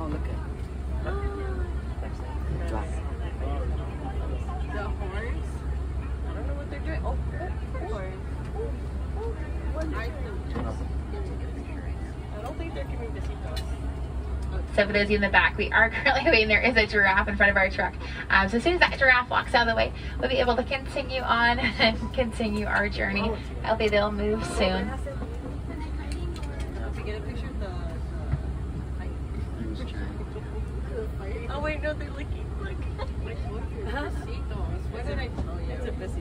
Oh, look at black. The horns? I don't know what they're doing. Oh, horns. I don't think they're giving besitos. So for those of you in the back, we are currently waiting. There is a giraffe in front of our truck. So as soon as that giraffe walks out of the way, we'll be able to continue on and continue our journey. Hopefully they'll move soon. Oh wait, no, they're licking. Look. What did I tell you? It's a